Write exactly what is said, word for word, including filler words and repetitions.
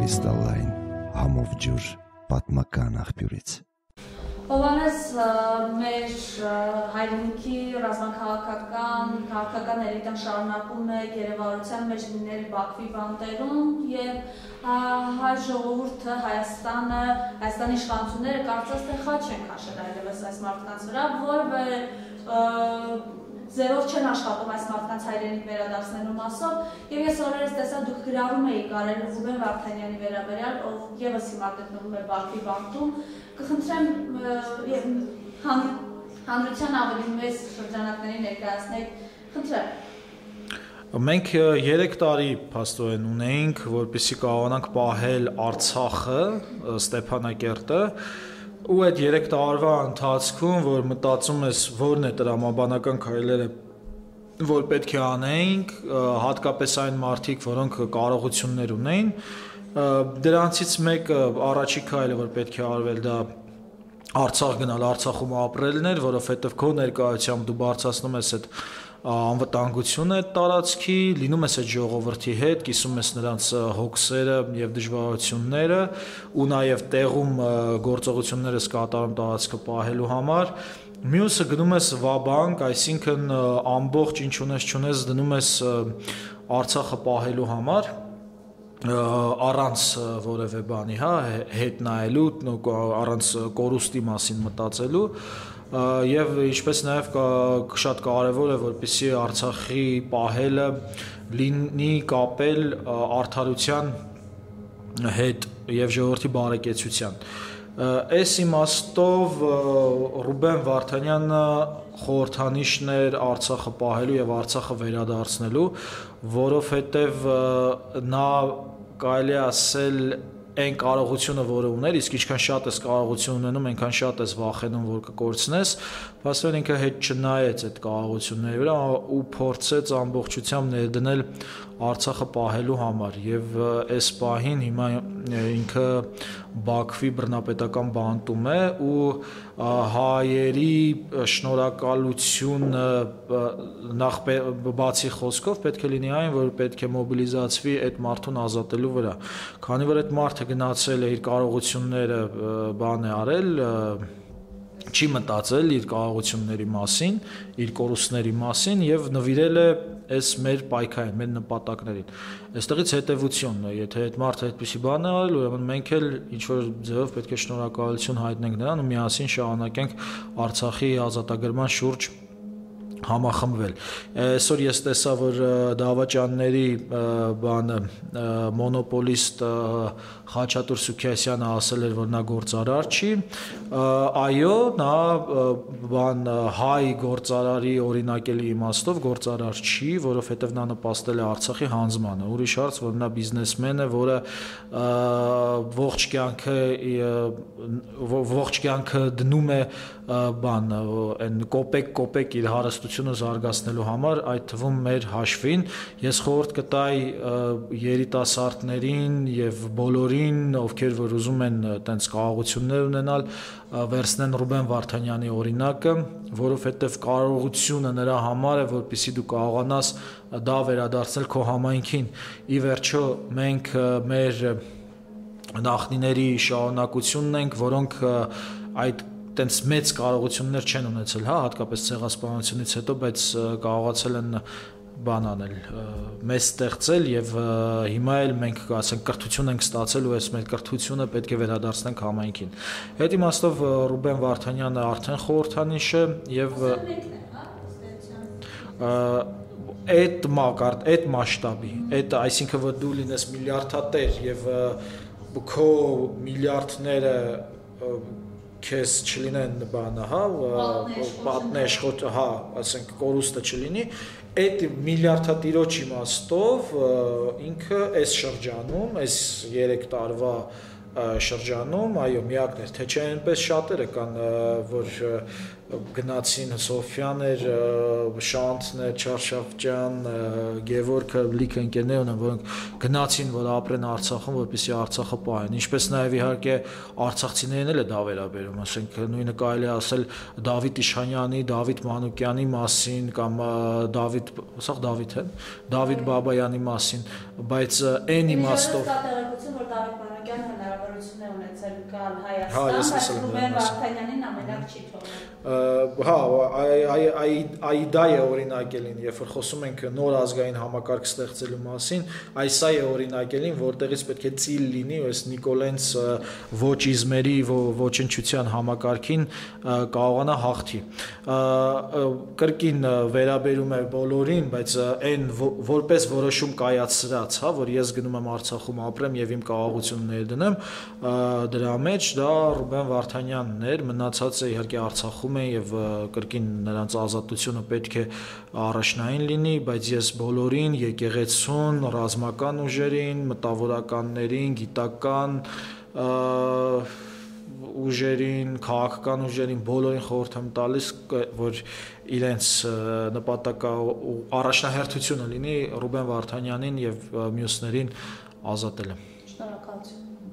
կրիստալային համով ջուր պատմական աղբյուրից։ Հովհաննես մեր հայրենիքի ռազմաքաղաքական քաղաքական էլիտան շարունակում է գերեվարության մեջ լինել Բաքվի բանտերում եւ հայ ժողովուրդը Հայաստանը, Հայաստանի իշխանությունները կարծես թե խաչ են քաշել այլևս այս մարդկանց վրա, որը ձերով չեն աշխատում այս մարդկանց հայրենիք վերադարձնելու մասով եւ ես օրերս տեսա դուք գրառում եք արել Ռուբեն Վարդանյանի վերաբերյալ, ով եւս հիմա գտնվում է Բաքվի բանտում, կխնդրեմ եւ հանրության ավելի մեծ շրջանակների ներկայացնեք, խնդրեմ։ Մենք երեք տարի փաստորեն ունեինք, որպեսզի կարողանանք պահել Արցախը, Ստեփանակերտը, ու այդ երեք տարվա ընթացքում, որ մտածում ես որն է տրամաբանական քայլերը, որ պետք է անեինք, հատկապես այն մարդիկ, որոնք կարողություններ ունեին, դրանցից մեկը առաջի քայլը, որ պետք է արվել, դա Արցախ գնալ, Արցախում ապրելն էր, որովհետև քո ներկայությամբ դու բարձրացնում ես այդ անվտանգությունը այդ տարածքի, լինում ես այդ ժողովրդի հետ, կիսում ես նրանց հոգսերը եւ դժվարությունները ու նաեւ տեղում գործողությունները կատարում տարածքը պահելու համար։ Մյուսը գնում ես վաբանկ, այսինքն ամբողջ ինչ ունես չունես դնում ես Արցախը պահելու համար առանց որևէ բանի, հա, հետ նայելու, առանց կորուստի մասին մտածելու եւ ինչպես նաեւ շատ կարեւոր է որպեսզի Արցախի պահելը լինի կապել արդարության հետ եւ ժողովրդի բարեկեցության։ Այս իմաստով Ռուբեն Վարդանյանը խորհրդանիշն էր Արցախը պահելու եւ Արցախը վերադարձնելու, որովհետեւ նա կարելի է ասել այն կարողությունը, որը ուներ, իսկ ինչքան շատ ես կարողություն ունենում, այնքան շատ ես վախենում, որ կկորցնես, փաստորեն ինքը հետ չնայեց այդ կարողությունների վրա ու փորձեց ամբողջությամբ ներդնել Արցախը պահելու համար եւ այս պահին հիմա ինքը Բաքվի բռնապետական բանտում է ու հայերի շնորհակալությունը նախ բացի խոսքով պետք է լինի այն, որ պետք է մոբիլիզացվի այդ մարդուն ազատելու վրա, քանի որ այդ մարդը գնացել է իր կարողությունները բան է արել, չի մտածել իր կարողությունների մասին, իր կորուստների մասին եւ նվիրել է այս մեր պայքարին, մեր նպատակներին։ Այստեղից հետևությունն է, եթե այդ մարդը այդպիսի բան է արել, ուրեմն մենք էլ ինչ որ ձևով պետք է շնորհակալություն հայտնենք նրան ու միասին շարունակենք Արցախի ազատագրման շուրջ համախմբվել։ Այսօր ես տեսա, որ դավաճանների բանը մոնոպոլիստ Խաչատուր Սուքիասյանը ասել էր, որ նա գործարար չի, այո, նա բան հայ գործարարի օրինակելի իմաստով գործարար չի, որովհետև նա նպաստել է Արցախի հանձնմանը, ուրիշ հարց, որ նա բիզնեսմեն է, որը ողջ կյանքը ողջ կյանքը դնում է բան այն կոպեկ-կոպեկ իր հարստությունը զարգացնելու համար, այդ թվում մեր հաշվին, ես խորհուրդ կտայի երիտասարդներին եւ բոլորին, ովքեր որ ուզում են տենց կարողություններ ունենալ, վերցնեն Ռուբեն Վարդանյանի օրինակը, որովհետեւ կարողությունը նրա համար է, որպեսզի դու կարողանաս դա վերադարձնել քո համայնքին։ Ի վերջո մենք մեր նախնիների շարունակությունն ենք, որոնք այդ տենց մեծ կարողություններ չեն ունեցել, հա, հատկապես ցեղասպանությունից հետո, բայց կարողացել են բան անել, մեզ ստեղծել եւ հիմա էլ մենք ասենք կրթություն ենք ստացել ու այս մեր կրթությունը պետք է վերադարձնենք համայնքին։ Այդ իմաստով Ռուբեն Վարդանյանը արդեն խորհրդանիշ է եւ այդ մակարդ, այդ մասշտաբի, այդ այսինքն որ դու լինես միլիարդատեր եւ քո միլիարդները քեզ չլինեն բանը, հա, պատնեշ, հա, ասենք կորուստը չլինի, այդ միլիարդատիրոջ իմաստով ինքը այս շրջանում, այս երեք տարվա շրջանում, այո, միակն էր, թե չէ այնպես շատերը կան, որ գնացին Սոֆյաներ, Շանթներ, Չարշավճան, Գևորգը, լիքը ընկերներ ունեն, որոնք գնացին, որ ապրեն Արցախում, որպեսզի Արցախը պահեն։ Ինչպես նաև իհարկե արցախցիներին էլ է դա վերաբերում, ասենք նույնը կարելի է ասել Դավիթ Իշխանյանի, Դավիթ Մանուկյանի մասին կամ Դավիթ, սա Դավիթ է, Դավիթ Բաբայանի մասին, բայց այն իմաստով հնարավորություն է ունեցել գալ Հա, Հայաստան, ես բայց լսել եմ Ռուբեն դրա մասին։ Վարդանյանին ամենակ չի թողել։ Հա, այ այ այ այ դա է օրինակելին, երբ որ խոսում ենք նոր ազգային համակարգ ստեղծելու մասին, այս սա է օրինակելին, որտեղից պետք է ծիլ լինի, այս Նիկոլենց ոչ իզմերի ոչնչության համակարգին կարողանա հաղթի։ Կրկին վերաբերում է բոլորին, բայց այն որպես որոշում կայացրած, հա, որ ես գնում եմ Արցախում ապրեմ եւ իմ կարողությունն ներդնեմ, դրա մեջ դա Ռուբեն Վարդանյանն էր, մնացածը իհարկե Արցախում է եւ կրկին նրանց ազատությունը պետք է առաջնային լինի, բայց ես բոլորին, եկեղեցուն, ռազմական ուժերին, մտավորականներին, գիտական ուժերին, քաղաքական ուժերին բոլորին խորհուրդ եմ տալիս, որ իրենց նպատակը առաջնահերթությունը լինի Ռուբեն Վարդանյանին եւ մյուսներին ազատելը։ Շնորհակալություն։